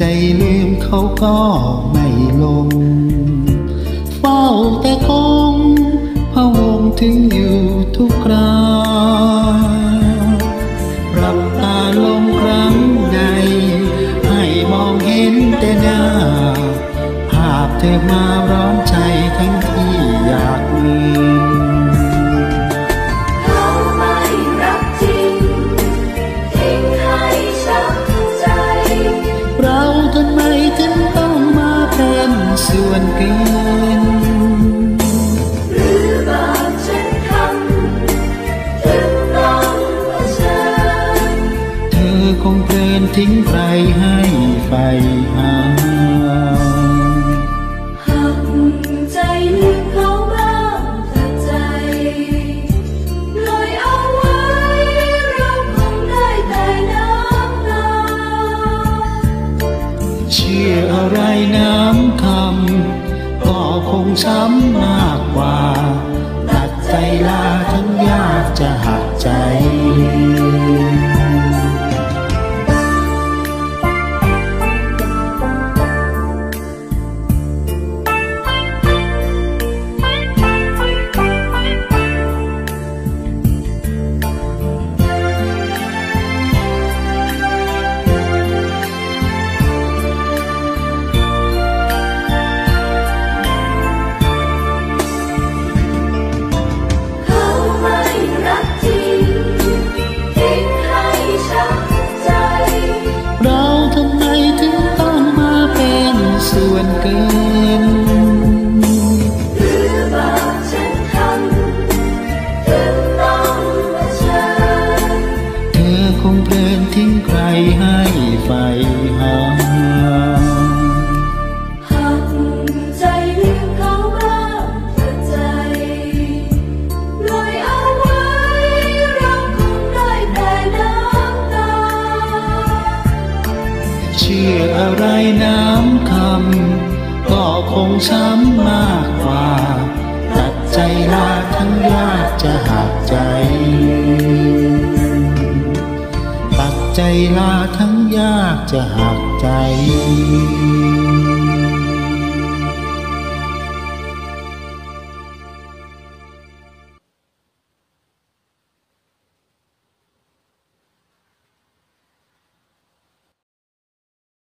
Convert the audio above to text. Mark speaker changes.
Speaker 1: ใจลืมเขาก็ไม่ลงเฝ้าแต่คงพะวงถึงอยู่ทุกคราหลับตาลงครั้งใดให้มองเห็นแต่หน้าภาพเธอมาร้อนใจทั้งที่อยากลืม
Speaker 2: เขาไม่รักจริงทิ้งให้ช้ำใจ
Speaker 1: เราทำไมถึงต้องมาเป็นส่วนเกิน
Speaker 2: หรือบาปฉันทำถึงต้องเผชิญ
Speaker 1: เธอคงเพลินทิ้งใครให้ไฟหา
Speaker 2: หักใจลืมเขาบ้างเถิดใจปล่อยเอาไว้เราคงได้แต่น้ำตา
Speaker 1: เชื่ออะไรน้ำคำก็คงช้ำมากกว่าตัดใจลาทั้งยากจะหักใจส่วนเกิน
Speaker 2: หรือบาปฉันทำถึงต้องเผชิญ
Speaker 1: เธอคงเพลินทิ้งใครให้ไฟหา
Speaker 2: หักใจลืมเขาบ้างเถิดใจปล่อยเอาไว้เราคงได้แต่น้ำตา
Speaker 1: เชื่ออะไรน้ำคำก็คงช้ำมากกว่าตัดใจลาทั้งยากจะหักใจตัดใจลาทั้งยากจะหักใจ